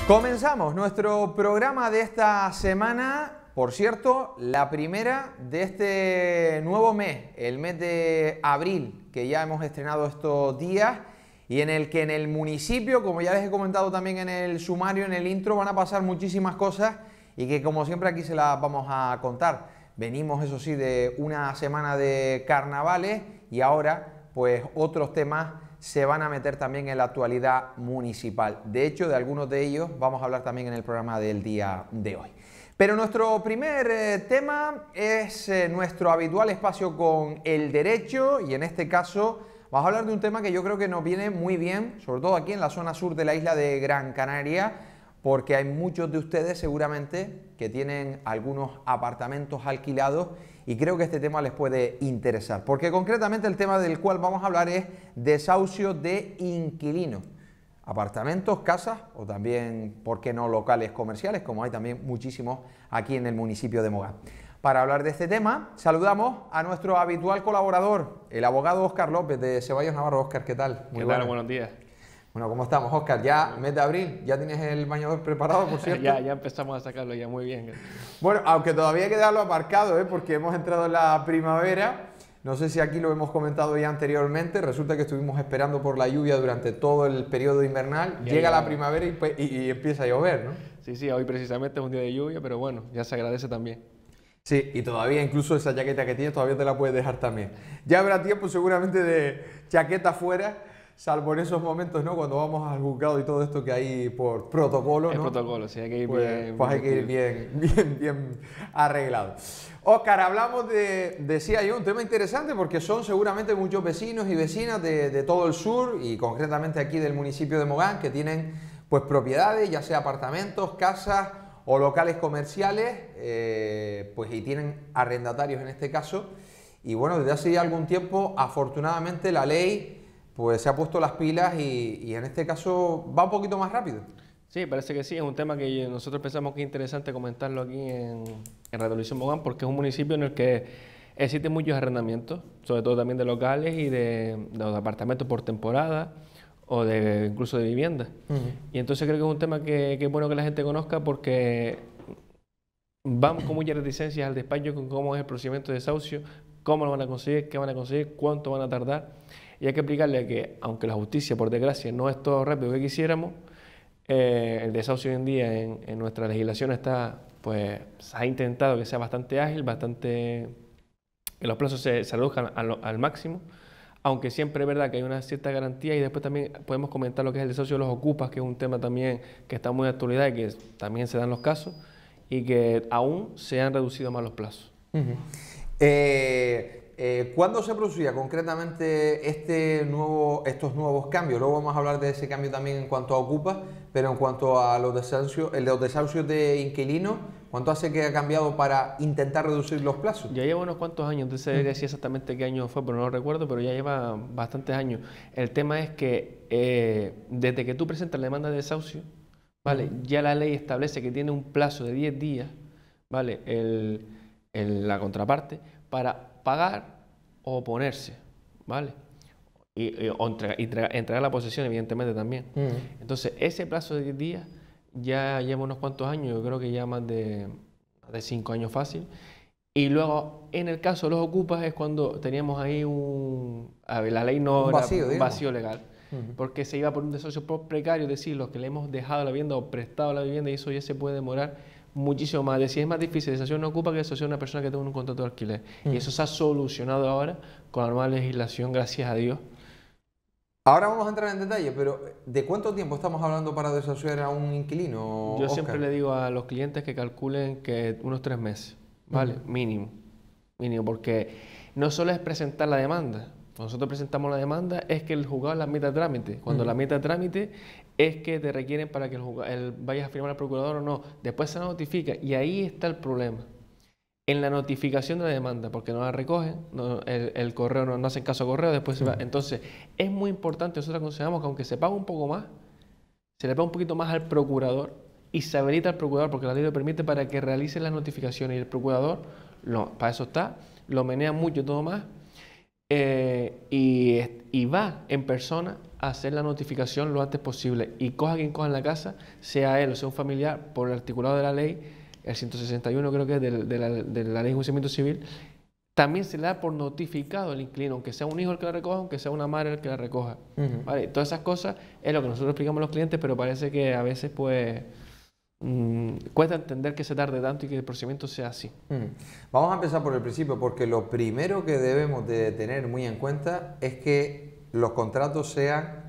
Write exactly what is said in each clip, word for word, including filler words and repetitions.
Comenzamos nuestro programa de esta semana, por cierto, la primera de este nuevo mes, el mes de abril, que ya hemos estrenado estos días y en el que en el municipio, como ya les he comentado también en el sumario, en el intro, van a pasar muchísimas cosas y que como siempre aquí se las vamos a contar. Venimos, eso sí, de una semana de carnavales y ahora pues otros temas se van a meter también en la actualidad municipal. De hecho, de algunos de ellos vamos a hablar también en el programa del día de hoy. Pero nuestro primer eh, tema es eh, nuestro habitual espacio con el derecho y en este caso vamos a hablar de un tema que yo creo que nos viene muy bien, sobre todo aquí en la zona sur de la isla de Gran Canaria, porque hay muchos de ustedes seguramente que tienen algunos apartamentos alquilados y creo que este tema les puede interesar, porque concretamente el tema del cual vamos a hablar es desahucio de inquilinos, apartamentos, casas o también, ¿por qué no?, locales comerciales, como hay también muchísimos aquí en el municipio de Mogán. Para hablar de este tema, saludamos a nuestro habitual colaborador, el abogado Óscar López de Ceballos Navarro. Óscar, ¿qué tal? Muy ¿Qué tal? Buenos días. Bueno, ¿cómo estamos, Óscar? Ya mes de abril, ya tienes el bañador preparado, por cierto. ya, ya empezamos a sacarlo ya muy bien. Bueno, aunque todavía hay que dejarlo aparcado, ¿eh? Porque hemos entrado en la primavera. No sé si aquí lo hemos comentado ya anteriormente. Resulta que estuvimos esperando por la lluvia durante todo el periodo invernal. Ya Llega ya. la primavera y, y, y empieza a llover, ¿no? Sí, sí, hoy precisamente es un día de lluvia, pero bueno, ya se agradece también. Sí, y todavía incluso esa chaqueta que tienes todavía te la puedes dejar también. Ya habrá tiempo seguramente de chaqueta fuera, salvo en esos momentos, ¿no? Cuando vamos al juzgado y todo esto que hay por protocolo, ¿no? El protocolo, sí, hay que ir pues, bien. Pues hay que ir bien, bien, bien arreglado. Óscar, hablamos de, decía yo, un tema interesante porque son seguramente muchos vecinos y vecinas de, de todo el sur y concretamente aquí del municipio de Mogán que tienen pues propiedades, ya sea apartamentos, casas o locales comerciales, eh, pues y tienen arrendatarios en este caso. Y bueno, desde hace ya algún tiempo, afortunadamente, la ley pues se ha puesto las pilas y, y en este caso va un poquito más rápido. Sí, parece que sí, es un tema que nosotros pensamos que es interesante comentarlo aquí en, en Radio Televisión Mogán porque es un municipio en el que existen muchos arrendamientos, sobre todo también de locales y de, de apartamentos por temporada o de incluso de viviendas. Uh-huh. Y entonces creo que es un tema que, que es bueno que la gente conozca porque van con muchas reticencias al despacho con cómo es el procedimiento de desahucio, cómo lo van a conseguir, qué van a conseguir, cuánto van a tardar. Y hay que explicarle que, aunque la justicia, por desgracia, no es todo rápido que quisiéramos, eh, el desahucio hoy en día en, en nuestra legislación está, pues, se ha intentado que sea bastante ágil, bastante, que los plazos se, se reduzcan al, al máximo, aunque siempre es verdad que hay una cierta garantía y después también podemos comentar lo que es el desahucio de los ocupas, que es un tema también que está muy de actualidad y que también se dan los casos y que aún se han reducido más los plazos. Uh-huh. eh... Eh, ¿Cuándo se producía concretamente este nuevo, estos nuevos cambios? Luego vamos a hablar de ese cambio también en cuanto a ocupas, pero en cuanto a los desahucios, el de los desahucios de inquilinos, ¿cuánto hace que ha cambiado para intentar reducir los plazos? Ya lleva unos cuantos años, entonces debería decir exactamente qué año fue, pero no lo recuerdo, pero ya lleva bastantes años. El tema es que eh, desde que tú presentas la demanda de desahucio, ¿vale? Uh-huh. Ya la ley establece que tiene un plazo de diez días, ¿vale? El, el, la contraparte, para pagar o oponerse, ¿vale? Y, y, o entregar, y entregar, entregar la posesión, evidentemente, también. Uh-huh. Entonces, ese plazo de diez días ya lleva unos cuantos años, yo creo que ya más de, de cinco años fácil. Y luego, en el caso de los ocupas, es cuando teníamos ahí un... A ver, la ley no un vacío, era un vacío legal, uh-huh. porque se iba por un desahucio precario, es decir, los que le hemos dejado la vivienda o prestado la vivienda, y eso ya se puede demorar muchísimo más. Es decir, es más difícil deshacer una ocupa que deshacer una persona que tenga un contrato de alquiler. Mm. Y eso se ha solucionado ahora con la nueva legislación, gracias a Dios. Ahora vamos a entrar en detalle, pero ¿de cuánto tiempo estamos hablando para deshacer a un inquilino, Yo Óscar? siempre le digo a los clientes que calculen que unos tres meses, ¿vale? Mm. Mínimo. Mínimo, porque no solo es presentar la demanda. Cuando nosotros presentamos la demanda es que el juzgado la admita a trámite. Cuando mm. la admite a trámite es que te requieren para que el, el vayas a firmar al procurador o no. Después se notifica y ahí está el problema. En la notificación de la demanda, porque no la recogen, no, el, el correo no, no hacen caso a correo, después se va. Entonces, es muy importante, nosotros aconsejamos que aunque se pague un poco más, se le paga un poquito más al procurador y se habilita al procurador, porque la ley lo permite para que realice las notificaciones y el procurador, lo, para eso está, lo menea mucho todo más. Eh, y, y va en persona hacer la notificación lo antes posible y coja quien coja en la casa, sea él o sea un familiar, por el articulado de la ley, el ciento sesenta y uno creo que es de, de, la, de la ley de enjuiciamiento civil, también se le da por notificado al inquilino, aunque sea un hijo el que la recoja, aunque sea una madre el que la recoja. Uh-huh. ¿Vale? Todas esas cosas es lo que nosotros explicamos a los clientes, pero parece que a veces pues mmm, cuesta entender que se tarde tanto y que el procedimiento sea así. Uh-huh. Vamos a empezar por el principio, porque lo primero que debemos de tener muy en cuenta es que los contratos sean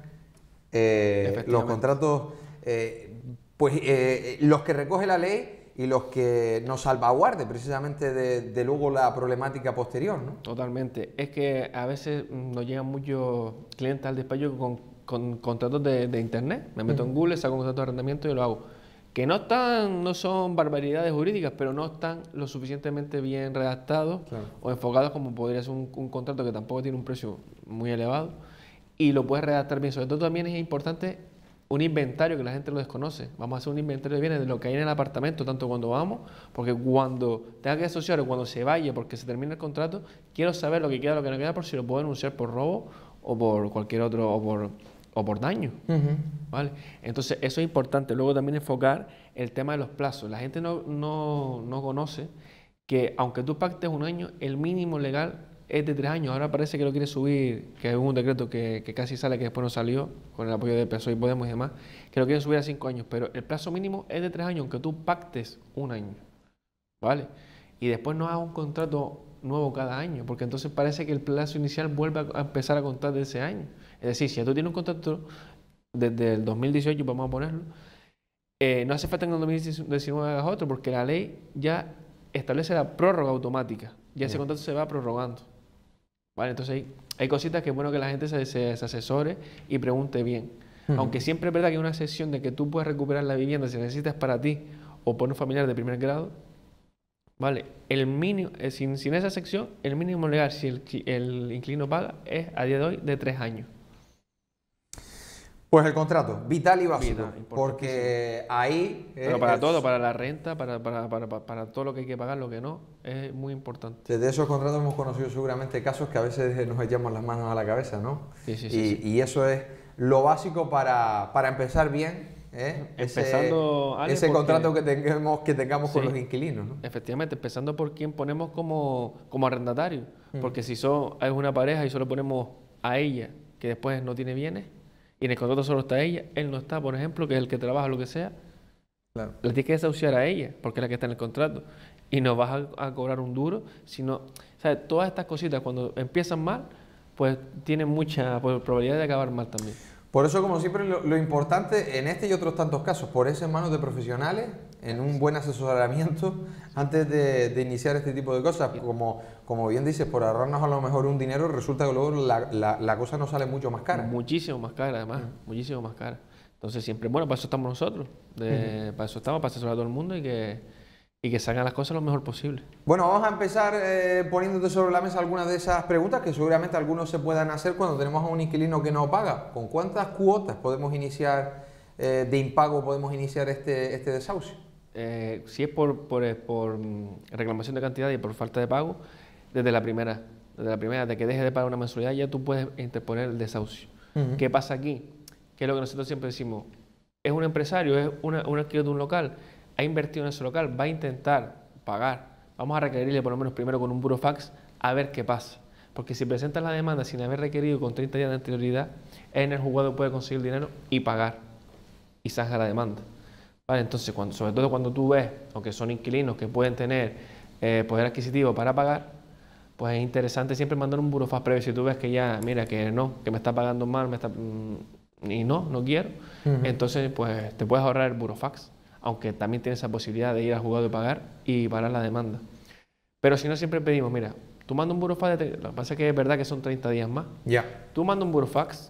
eh, los contratos eh, pues eh, los que recoge la ley y los que nos salvaguarde precisamente de, de luego la problemática posterior, ¿no? Totalmente. Es que a veces nos llegan muchos clientes al despacho con, con contratos de, de internet. Me meto uh-huh. en Google, saco un contrato de arrendamiento y lo hago. Que no están, no son barbaridades jurídicas, pero no están lo suficientemente bien redactados claro. o enfocados como podría ser un, un contrato que tampoco tiene un precio muy elevado y lo puedes redactar bien. Sobre todo también es importante un inventario que la gente lo desconoce. Vamos a hacer un inventario de bienes de lo que hay en el apartamento, tanto cuando vamos, porque cuando tenga que asociar o cuando se vaya, porque se termina el contrato, quiero saber lo que queda, lo que no queda, por si lo puedo denunciar por robo o por cualquier otro, o por, o por daño. Uh-huh. ¿Vale? Entonces, eso es importante. Luego también enfocar el tema de los plazos. La gente no, no, no conoce que, aunque tú pactes un año, el mínimo legal es de tres años. Ahora parece que lo quiere subir, que es un decreto que, que casi sale, que después no salió, con el apoyo de P S O E y Podemos y demás, que lo quieren subir a cinco años, pero el plazo mínimo es de tres años, aunque tú pactes un año, ¿vale? Y después no hagas un contrato nuevo cada año, porque entonces parece que el plazo inicial vuelve a empezar a contar de ese año. Es decir, si ya tú tienes un contrato desde el dos mil dieciocho, vamos a ponerlo, eh, no hace falta que en el dos mil diecinueve hagas otro, porque la ley ya establece la prórroga automática, ya ese contrato se va prorrogando. Vale, entonces hay, hay cositas que es bueno que la gente se, se, se asesore y pregunte bien. Uh-huh. Aunque siempre es verdad que hay una excepción de que tú puedes recuperar la vivienda si necesitas para ti o por un familiar de primer grado, vale, el mínimo, eh, sin, sin esa sección, el mínimo legal, si el, el inquilino paga, es a día de hoy de tres años. Pues el contrato, vital y básico, vital, porque ahí... Pero para es, todo, para la renta, para, para, para, para, para todo lo que hay que pagar, lo que no, es muy importante. Desde esos contratos hemos conocido seguramente casos que a veces nos echamos las manos a la cabeza, ¿no? Sí, sí, sí. Y, sí. y eso es lo básico para, para empezar bien, ¿eh? Empezando, ese, Ale, ese contrato que tengamos, que tengamos sí, con los inquilinos, ¿no? Efectivamente, empezando por quien ponemos como, como arrendatario, mm. porque si son, es una pareja y solo ponemos a ella, que después no tiene bienes, y en el contrato solo está ella, él no está, por ejemplo, que es el que trabaja, lo que sea, claro. La tienes que desahuciar a ella, porque es la que está en el contrato, y no vas a, a cobrar un duro, sino, ¿sabes? Todas estas cositas cuando empiezan mal, pues tienen mucha probabilidad de acabar mal también. Por eso, como siempre, lo, lo importante en este y otros tantos casos, ponerse en manos de profesionales, en un buen asesoramiento, antes de, de iniciar este tipo de cosas. Como, como bien dices, por ahorrarnos a lo mejor un dinero, resulta que luego la, la, la cosa nos sale mucho más cara. Muchísimo más cara, además, uh-huh. muchísimo más cara. Entonces, siempre, bueno, para eso estamos nosotros, de, uh-huh. para eso estamos, para asesorar a todo el mundo y que, y que salgan las cosas lo mejor posible. Bueno, vamos a empezar eh, poniéndote sobre la mesa algunas de esas preguntas que seguramente algunos se puedan hacer cuando tenemos a un inquilino que no paga. ¿Con cuántas cuotas podemos iniciar, eh, de impago podemos iniciar este, este desahucio? Eh, si es por, por, por reclamación de cantidad y por falta de pago, desde la primera, desde la primera, de que deje de pagar una mensualidad, ya tú puedes interponer el desahucio. Uh-huh. ¿Qué pasa aquí? Que es lo que nosotros siempre decimos, es un empresario, es una, un alquiler de un local, ha invertido en ese local, va a intentar pagar, vamos a requerirle por lo menos primero con un burofax a ver qué pasa. Porque si presentas la demanda sin haber requerido con treinta días de anterioridad, en el juzgado puede conseguir dinero y pagar y zanja la demanda. Vale, entonces, cuando, sobre todo cuando tú ves, aunque son inquilinos que pueden tener eh, poder adquisitivo para pagar, pues es interesante siempre mandar un burofax previo. Si tú ves que ya, mira, que no, que me está pagando mal, me está, mmm, y no, no quiero, uh-huh. entonces pues te puedes ahorrar el burofax, aunque también tienes esa posibilidad de ir al juzgado y pagar y parar la demanda. Pero si no, siempre pedimos, mira, tú mandas un burofax, de, lo que pasa es que es verdad que son treinta días más, ya. Yeah. Tú mandas un burofax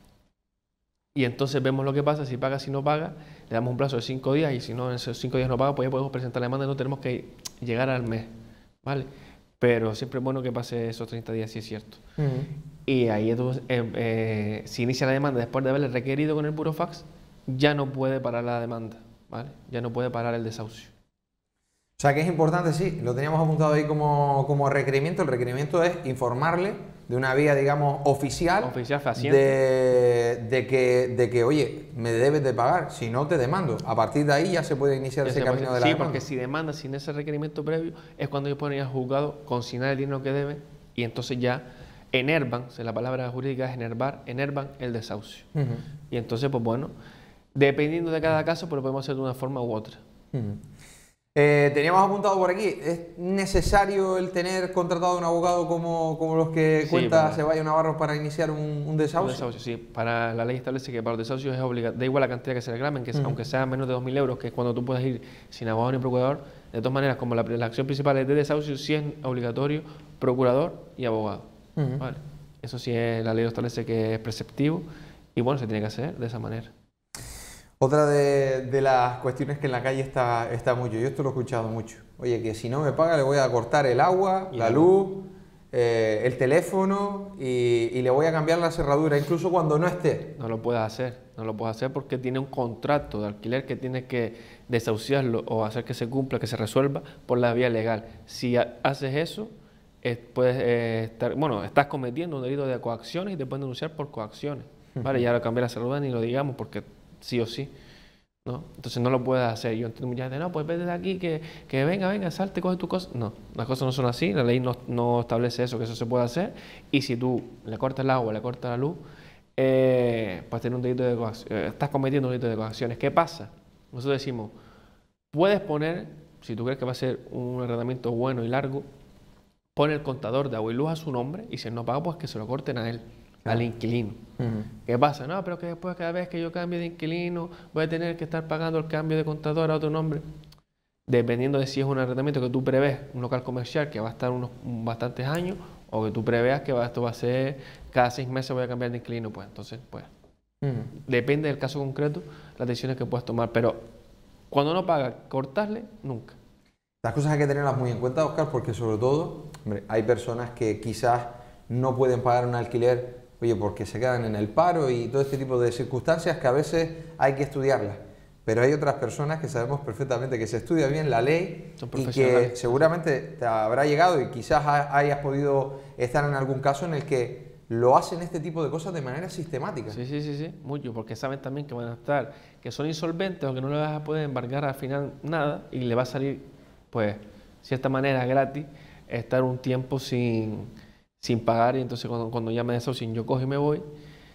y entonces vemos lo que pasa, si paga, si no paga, le damos un plazo de cinco días y si no en esos cinco días no paga, pues ya podemos presentar la demanda y no tenemos que llegar al mes, ¿vale? Pero siempre es bueno que pase esos treinta días, si es cierto. Uh-huh. Y ahí entonces, eh, eh, si inicia la demanda después de haberle requerido con el burofax, ya no puede parar la demanda, ¿vale? Ya no puede parar el desahucio. O sea que es importante, sí, lo teníamos apuntado ahí como, como requerimiento. El requerimiento es informarle de una vía, digamos, oficial, Oficial fehaciente. de, de, que, de que, oye, me debes de pagar, si no te demando. A partir de ahí ya se puede iniciar Ya ese se puede camino hacer. de la Sí, demanda. porque si demanda sin ese requerimiento previo, es cuando ellos pueden ir al juzgado, consignar el dinero que deben y entonces ya enervan, o sea, la palabra jurídica es enervar, enervan el desahucio. Uh-huh. Y entonces, pues bueno, dependiendo de cada caso, pero podemos hacer de una forma u otra. Uh-huh. Eh, teníamos apuntado por aquí, ¿es necesario el tener contratado a un abogado como, como los que Sí, cuenta para- Ceballos Navarro para iniciar un, un Un desahucio? desahucio, sí. Para la ley establece que para los desahucios es obligatorio, da igual la cantidad que se reclamen, que Ujú. aunque sea menos de dos mil euros, que es cuando tú puedes ir sin abogado ni procurador, de todas maneras, como la, la acción principal es de desahucio, sí es obligatorio procurador y abogado. Ujú. ¿Vale? Eso sí es, la ley lo establece que es preceptivo y bueno, se tiene que hacer de esa manera. Otra de, de las cuestiones que en la calle está, está mucho, yo esto lo he escuchado mucho. Oye, que si no me paga le voy a cortar el agua, Y la la luz, eh, el teléfono y, y le voy a cambiar la cerradura, incluso cuando no esté. No lo puedes hacer, no lo puedes hacer porque tiene un contrato de alquiler que tienes que desahuciarlo o hacer que se cumpla, que se resuelva por la vía legal. Si ha- haces eso, eh, puedes eh, estar, bueno, estás cometiendo un delito de coacciones y te pueden denunciar por coacciones. Vale, ya lo cambié la cerradura ni lo digamos porque sí o sí, ¿no? Entonces no lo puedes hacer. Yo entiendo mucha gente, no, pues vete de aquí, que, que venga, venga, salte, coge tu cosa. No, las cosas no son así, la ley no, no establece eso, que eso se puede hacer. Y si tú le cortas el agua, le cortas la luz, eh, pues tener un delito de coacción, eh, estás cometiendo un delito de coacciones. ¿Qué pasa? Nosotros decimos, puedes poner, si tú crees que va a ser un arrendamiento bueno y largo, pone el contador de agua y luz a su nombre y si él no paga, pues que se lo corten a él, al inquilino. Ujú. ¿Qué pasa? No, pero que después cada vez que yo cambie de inquilino voy a tener que estar pagando el cambio de contador a otro nombre. Dependiendo de si es un arrendamiento que tú prevés, un local comercial que va a estar unos bastantes años, o que tú preveas que va, esto va a ser cada seis meses voy a cambiar de inquilino, pues entonces, pues, Ujú. depende del caso concreto, las decisiones que puedas tomar. Pero cuando no paga, cortarle, nunca. Las cosas hay que tenerlas muy en cuenta, Óscar, porque sobre todo, hombre, hay personas que quizás no pueden pagar un alquiler, oye, porque se quedan en el paro y todo este tipo de circunstancias que a veces hay que estudiarlas. Pero hay otras personas que sabemos perfectamente que se estudia bien la ley Son y que profesionales. seguramente te habrá llegado y quizás ha- hayas podido estar en algún caso en el que lo hacen este tipo de cosas de manera sistemática. Sí, sí, sí, sí, mucho, porque saben también que van a estar, que son insolventes o que no le vas a poder embargar al final nada y le va a salir, pues, de cierta manera gratis, estar un tiempo sin, sin pagar y entonces cuando, cuando ya me desocien yo cojo y me voy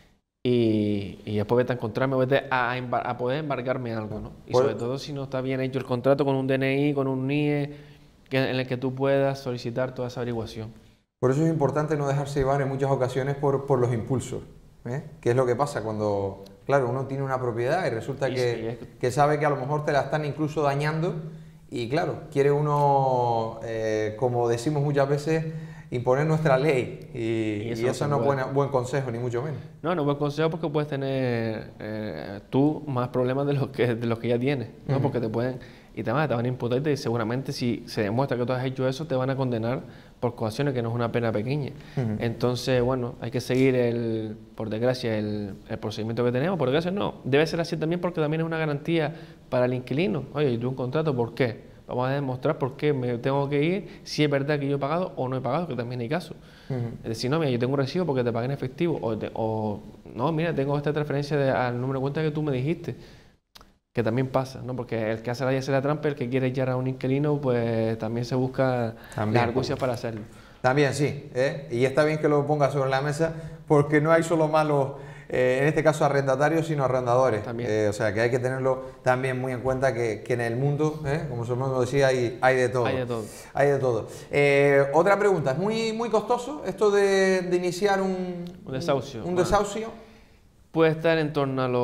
y, y después vete a encontrarme, vete a, embar- a poder embargarme algo, ¿no? Y Pues- sobre todo si no está bien hecho el contrato con un D N I, con un N I E, que, en el que tú puedas solicitar toda esa averiguación. Por eso es importante no dejarse llevar en muchas ocasiones por, por los impulsos. ¿eh? ¿Qué es lo que pasa cuando, claro, uno tiene una propiedad y resulta Y que, sí, es que- que sabe que a lo mejor te la están incluso dañando y claro, quiere uno, eh, como decimos muchas veces, imponer nuestra ley y, Y y eso eso, no se no es puede. buena- buen consejo, ni mucho menos. No, no buen consejo porque puedes tener eh, tú más problemas de los que, de los que ya tienes, ¿no? Ujú. Porque te pueden, y te van, te van a imputar y seguramente si se demuestra que tú has hecho eso, te van a condenar por coacciones, que no es una pena pequeña. Ujú. Entonces, bueno, hay que seguir, el, por desgracia, el, el procedimiento que tenemos. Por desgracia, no. Debe ser así también porque también es una garantía para el inquilino. Oye, ¿y tú un contrato por qué? Vamos a demostrar por qué me tengo que ir, si es verdad que yo he pagado o no he pagado, que también hay casos. Ujú. Es decir, no, mira, yo tengo un recibo porque te pagué en efectivo. O, te- o, no, mira, tengo esta transferencia de- al número de cuenta que tú me dijiste. Que también pasa, ¿no? Porque el que hace la y hace la trampa, el que quiere echar a un inquilino, pues también se busca También. las argucias para hacerlo. También sí, ¿eh? Y está bien que lo ponga sobre la mesa porque no hay solo malos, eh, en este caso arrendatarios, sino arrendadores. También. Eh, o sea que hay que tenerlo también muy en cuenta que, que en el mundo, ¿eh? Como Solomon decía, hay, hay de todo. Hay de todo. Hay de todo. Eh, otra pregunta, ¿es muy, muy costoso esto de, de iniciar un, Un desahucio. Un, un Bueno. desahucio? Puede estar en torno a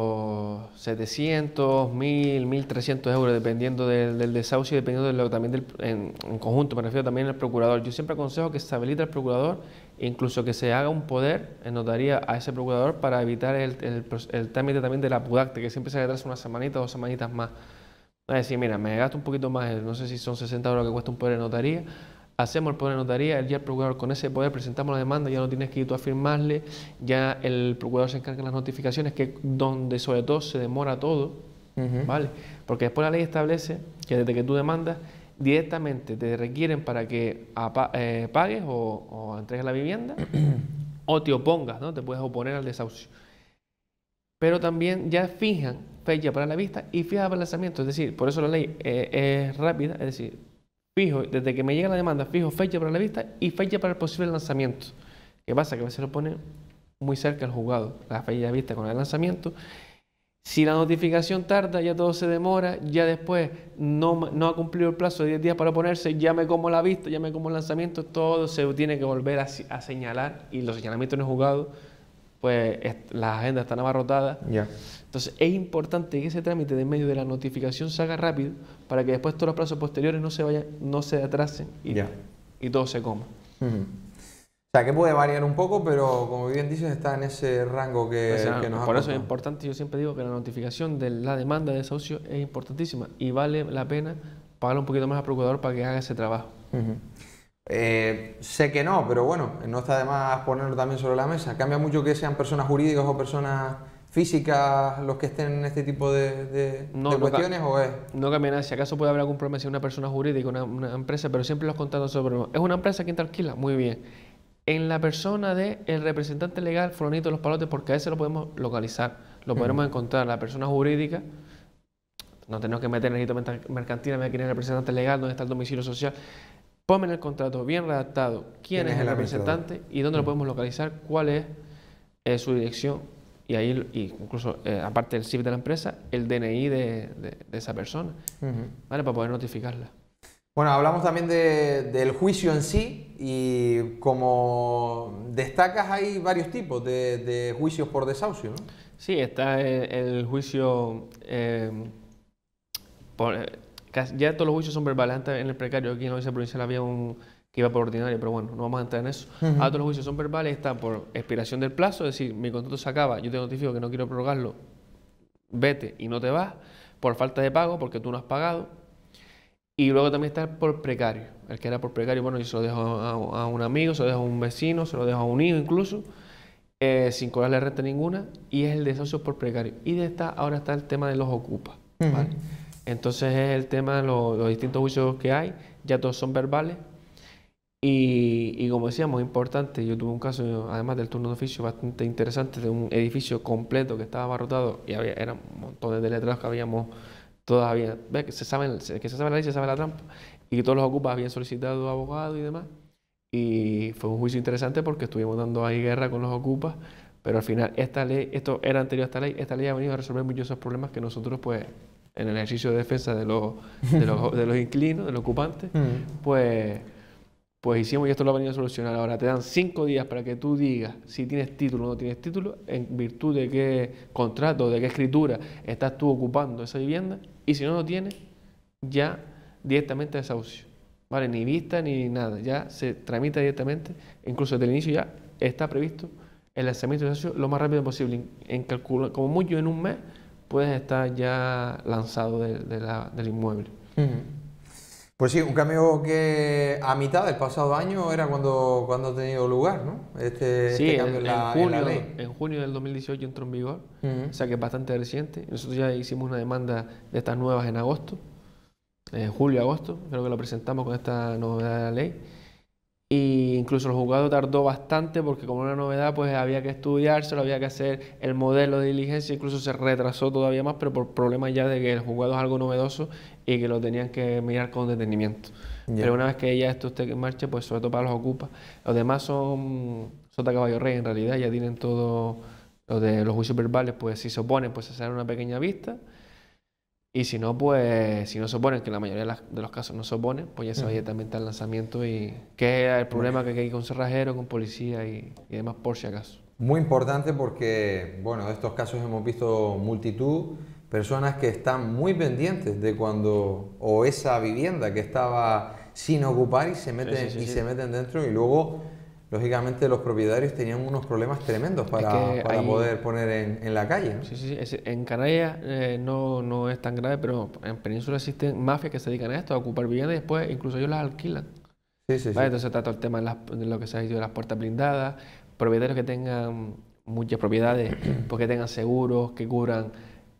los setecientos, mil, mil trescientos euros, dependiendo del, del desahucio y dependiendo de lo, también del, en, en conjunto, me refiero también al procurador. Yo siempre aconsejo que se habilite al procurador, incluso que se haga un poder en notaría a ese procurador para evitar el, el, el trámite también de la pudacte, que siempre se retrasa una semanita o dos semanitas más. Es decir, mira, me gasto un poquito más, no sé si son sesenta euros que cuesta un poder de notaría, hacemos el poder de notaría, el día el procurador con ese poder presentamos la demanda, ya no tienes que ir tú a firmarle, ya el procurador se encarga de las notificaciones, que es donde sobre todo se demora todo, Ujú. ¿vale? Porque después la ley establece que desde que tú demandas, directamente te requieren para que eh, pagues o, o entregues la vivienda o te opongas, ¿no? Te puedes oponer al desahucio. Pero también ya fijan fecha para la vista y fija para el lanzamiento. Es decir, por eso la ley eh, es rápida, es decir, fijo, desde que me llega la demanda, fijo fecha para la vista y fecha para el posible lanzamiento. ¿Qué pasa? Que a veces lo pone muy cerca el juzgado, la fecha de vista con el lanzamiento. Si la notificación tarda, ya todo se demora, ya después no, no ha cumplido el plazo de diez días para oponerse, ya me como la vista, ya me como el lanzamiento, todo se tiene que volver a, a señalar y los señalamientos en el juzgado, pues las agendas están abarrotadas. Yeah. Entonces es importante que ese trámite de en medio de la notificación se haga rápido para que después todos los plazos posteriores no se vayan, no se atrasen y, yeah. y todo se coma. Uh-huh. O sea, que puede variar un poco, pero como bien dices, está en ese rango que, o sea, que nos ha Por eso contado. es importante, yo siempre digo que la notificación de la demanda de desahucio es importantísima y vale la pena pagarle un poquito más al procurador para que haga ese trabajo. Uh-huh. eh, sé que no, pero bueno, no está de más ponerlo también sobre la mesa. ¿Cambia mucho que sean personas jurídicas o personas físicas los que estén en este tipo de, de, no, de no cuestiones? ca- ¿O es? No cambia nada. Si acaso puede haber algún problema si es una persona jurídica, una, una empresa, pero siempre los contratos sobre... ¿Es una empresa quien te alquila? Muy bien. En la persona del representante legal, fulanito de los palotes, porque a ese lo podemos localizar, lo podemos uh-huh. encontrar. La persona jurídica, no tenemos que meter en el registro mercantil, a ver quién es el representante legal, dónde está el domicilio social. Ponme en el contrato bien redactado quién, ¿Quién es el, el representante y dónde uh-huh. lo podemos localizar, cuál es eh, su dirección y ahí, y incluso eh, aparte del C I F de la empresa, el D N I de, de, de esa persona, uh-huh. ¿vale? Para poder notificarla. Bueno, hablamos también de, del juicio en sí y como destacas hay varios tipos de, de juicios por desahucio, ¿no? Sí, está el, el juicio, eh, por, ya todos los juicios son verbales. Antes en el precario aquí en la Audiencia Provincial había un que iba por ordinario, pero bueno, no vamos a entrar en eso. Uh-huh. Ahora todos los juicios son verbales, está por expiración del plazo, es decir, mi contrato se acaba, yo te notifico que no quiero prorrogarlo, vete y no te vas, por falta de pago, porque tú no has pagado. Y luego también está por precario. El que era por precario, bueno, yo se lo dejo a, a un amigo, se lo dejo a un vecino, se lo dejo a un hijo incluso, eh, sin cobrarle renta ninguna, y es el desahucio por precario. Y de esta, ahora está el tema de los ocupas, uh-huh. ¿vale? Entonces es el tema de los, los distintos juicios que hay, ya todos son verbales. Y, y como decíamos, importante, yo tuve un caso, además del turno de oficio, bastante interesante, de un edificio completo que estaba abarrotado y había, eran un montón de letreros que habíamos... Todavía, ve que se sabe, que se sabe la ley, se sabe la trampa, y que todos los ocupas habían solicitado abogado y demás. Y fue un juicio interesante porque estuvimos dando ahí guerra con los ocupas, pero al final esta ley, esto era anterior a esta ley, esta ley ha venido a resolver muchos de esos problemas que nosotros, pues, en el ejercicio de defensa de los, de los, de los inquilinos, de los ocupantes, pues, pues hicimos y esto lo ha venido a solucionar. Ahora te dan cinco días para que tú digas si tienes título o no tienes título, en virtud de qué contrato, de qué escritura estás tú ocupando esa vivienda. Y si no lo tienes, ya directamente desahucio, ¿vale? Ni vista ni nada, ya se tramita directamente, incluso desde el inicio ya está previsto el lanzamiento de desahucio lo más rápido posible. En calculo, como mucho en un mes, puedes estar ya lanzado de, de la, del inmueble. Uh-huh. Pues sí, un cambio que a mitad del pasado año era cuando, cuando ha tenido lugar, ¿no? Este, sí, este cambio en, en, la, junio, en la ley. En junio del dos mil dieciocho entró en vigor, uh-huh. o sea que es bastante reciente. Nosotros ya hicimos una demanda de estas nuevas en agosto, en julio, agosto, creo que lo presentamos con esta novedad de la ley. Y incluso el juzgado tardó bastante porque como una novedad pues había que estudiárselo, había que hacer el modelo de diligencia, incluso se retrasó todavía más, pero por problemas ya de que el juzgado es algo novedoso y que lo tenían que mirar con detenimiento. Yeah. Pero una vez que ya esto esté en marcha, pues sobre todo para los ocupas, los demás son sota caballo rey en realidad, ya tienen todo lo de los juicios verbales, pues si se oponen pues se hace una pequeña vista. Y si no, pues, si no se oponen, que la mayoría de, las, de los casos no se oponen, pues ya se va directamente al lanzamiento y que es el problema que hay con cerrajero, con policía y, y demás por si acaso. Muy importante porque, bueno, de estos casos hemos visto multitud, personas que están muy pendientes de cuando, o esa vivienda que estaba sin ocupar y se meten, sí, sí, sí, y sí. se meten dentro y luego... Lógicamente los propietarios tenían unos problemas tremendos para, es para hay, poder poner en, en la calle, ¿no? Sí, sí, sí. En Canarias eh, no, no es tan grave, pero en Península existen mafias que se dedican a esto, a ocupar viviendas y después incluso ellos las alquilan. Sí, sí, ¿vale? sí. Entonces está todo el tema de, las, de lo que se ha dicho de las puertas blindadas, propietarios que tengan muchas propiedades, pues que tengan seguros, que cubran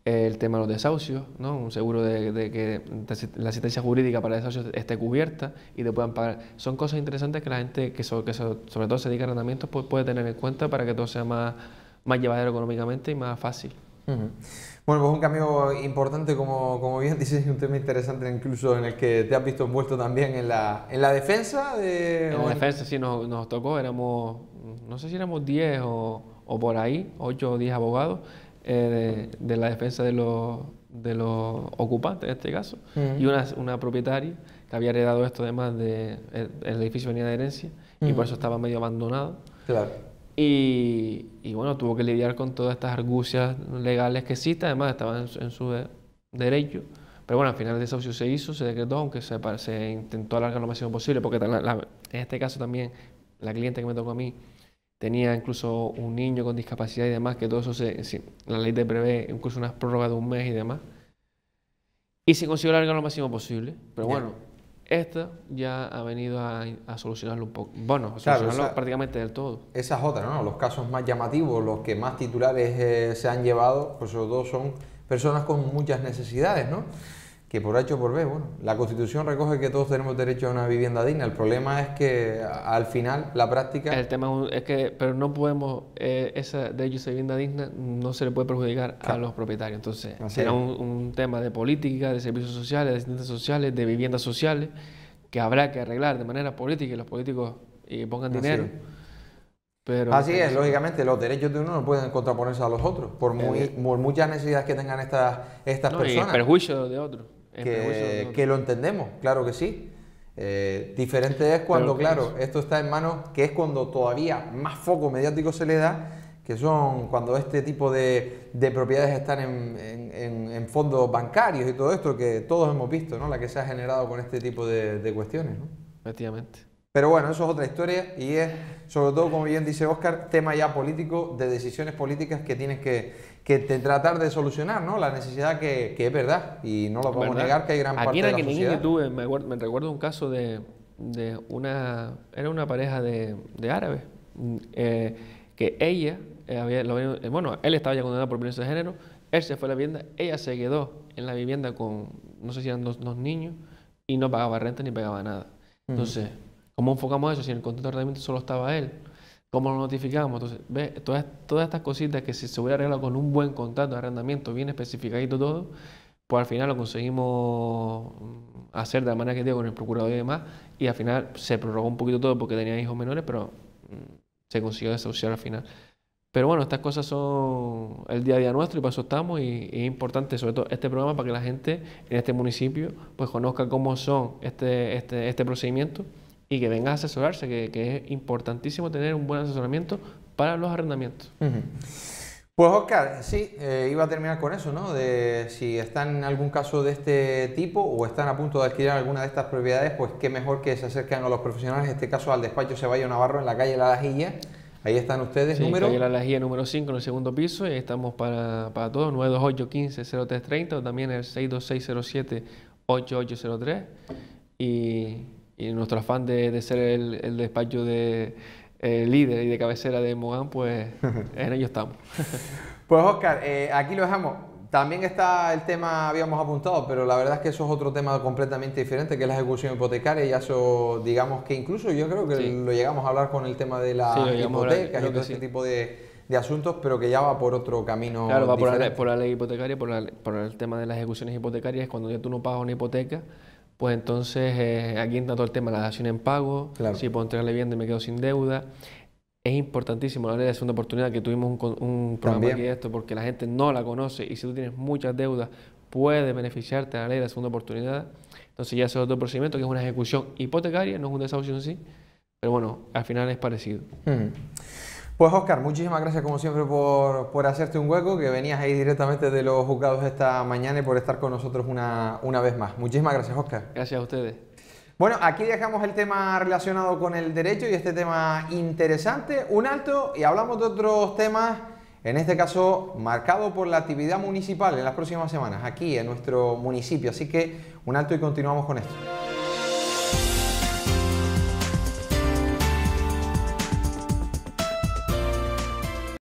el tema de los desahucios, ¿no? Un seguro de, de que la asistencia jurídica para desahucios esté cubierta y te puedan pagar. Son cosas interesantes que la gente que, so, que so, sobre todo se dedica a arrendamientos pues, puede tener en cuenta para que todo sea más, más llevadero económicamente y más fácil. Uh-huh. Bueno, pues un cambio importante, como, como bien dices, un tema interesante incluso en el que te has visto envuelto también en la, en la defensa. De... En la defensa sí nos, nos tocó, éramos, no sé si éramos diez o, o por ahí, ocho o diez abogados eh, de, de la defensa de los, de los ocupantes en este caso, uh-huh. y una, una propietaria que había heredado esto además de, el, el edificio venía de herencia, uh-huh. y por eso estaba medio abandonado. Claro. Y, y bueno, tuvo que lidiar con todas estas argucias legales que existen, además estaba en, en su de, derecho. Pero bueno, al final el desahucio se hizo, se decretó, aunque se, se intentó alargar lo máximo posible, porque la, la, en este caso también la cliente que me tocó a mí tenía incluso un niño con discapacidad y demás, que todo eso se, sí, la ley te prevé incluso unas prórrogas de un mes y demás. Y se consiguió alargar lo máximo posible, pero bueno. Yeah. Esta ya ha venido a, a solucionarlo un poco. Bueno, a solucionarlo claro, esa, prácticamente del todo. Esa es otra, ¿no? Los casos más llamativos, los que más titulares eh, se han llevado, pues sobre todo son personas con muchas necesidades, ¿no? Que por H o por B, bueno, la Constitución recoge que todos tenemos derecho a una vivienda digna. El problema es que al final, la práctica... El tema es que, pero no podemos, eh, ese derecho a vivienda digna no se le puede perjudicar claro. a los propietarios. Entonces, Así será un, un tema de política, de servicios sociales, de asistentes sociales, de viviendas sociales, que habrá que arreglar de manera política y los políticos y pongan Así dinero. Es. Pero Así es, eso... lógicamente los derechos de uno no pueden contraponerse a los otros, por, muy, eh, por muchas necesidades que tengan estas, estas no, personas. Y perjuicio de otros. Que, que lo entendemos, claro que sí. Eh, diferente es cuando, claro, es. esto está en manos, que es cuando todavía más foco mediático se le da, que son cuando este tipo de, de propiedades están en, en, en fondos bancarios y todo esto, que todos hemos visto, ¿no? La que se ha generado con este tipo de, de cuestiones, ¿no? Efectivamente. Pero bueno, eso es otra historia y es, sobre todo, como bien dice Óscar, tema ya político, de decisiones políticas que tienes que, que te, tratar de solucionar, ¿no? La necesidad que, que es verdad y no lo podemos negar, que hay gran Aquí parte de la sociedad. Aquí tuve, me, acuerdo, me recuerdo un caso de, de una, era una pareja de, de árabes, eh, que ella, eh, había, lo, eh, bueno, él estaba ya condenado por violencia de género, él se fue a la vivienda, ella se quedó en la vivienda con, no sé si eran dos, dos niños, y no pagaba renta ni pagaba nada. Entonces, uh-huh. ¿cómo enfocamos eso si en el contrato de arrendamiento solo estaba él? ¿Cómo lo notificamos? Entonces, ve, todas, todas estas cositas que si se hubiera arreglado con un buen contrato de arrendamiento, bien especificadito todo, pues al final lo conseguimos hacer de la manera que digo con el procurador y demás, y al final se prorrogó un poquito todo porque tenía hijos menores, pero mmm, se consiguió desahuciar al final. Pero bueno, estas cosas son el día a día nuestro y para eso estamos, y, y es importante sobre todo este programa para que la gente en este municipio pues conozca cómo son este, este, este procedimiento y que venga a asesorarse, que, que es importantísimo tener un buen asesoramiento para los arrendamientos. Uh-huh. Pues Óscar, sí, eh, iba a terminar con eso, ¿no? De si están en algún caso de este tipo o están a punto de adquirir alguna de estas propiedades, pues qué mejor que se acerquen a los profesionales, en este caso al despacho Ceballos Navarro en la calle La Lajilla. Ahí están ustedes, sí, número... calle La Lajilla número cinco en el segundo piso, y ahí estamos para, para todos, nueve dos ocho, quince, cero tres treinta, o también el seis dos seis cero siete, ocho ocho cero tres, y, y nuestro afán de, de ser el, el despacho de eh, líder y de cabecera de Mogán, pues en ello estamos. Pues Óscar, eh, aquí lo dejamos. También está el tema, habíamos apuntado, pero la verdad es que eso es otro tema completamente diferente, que es la ejecución hipotecaria, y eso, digamos que incluso yo creo que sí. lo llegamos a hablar con el tema de las sí, hipotecas y todo ese sí. tipo de, de asuntos, pero que ya va por otro camino Claro, va diferente. Por, la, por la ley hipotecaria, por, la, por el tema de las ejecuciones hipotecarias, cuando ya tú no pagas una hipoteca, pues entonces eh, aquí entra todo el tema de la dación en pago, claro. si puedo entregarle vivienda y me quedo sin deuda. Es importantísimo la ley de segunda oportunidad, que tuvimos un, un programa También. aquí de esto, porque la gente no la conoce, y si tú tienes muchas deudas, puedes beneficiarte de la ley de segunda oportunidad. Entonces ya es otro procedimiento, que es una ejecución hipotecaria, no es un desahucio en sí, pero bueno, al final es parecido. Hmm. Pues Óscar, muchísimas gracias como siempre por, por hacerte un hueco, que venías ahí directamente de los juzgados esta mañana, y por estar con nosotros una, una vez más. Muchísimas gracias, Óscar. Gracias a ustedes. Bueno, aquí dejamos el tema relacionado con el derecho y este tema interesante. Un alto y hablamos de otros temas, en este caso marcado por la actividad municipal en las próximas semanas aquí en nuestro municipio. Así que un alto y continuamos con esto.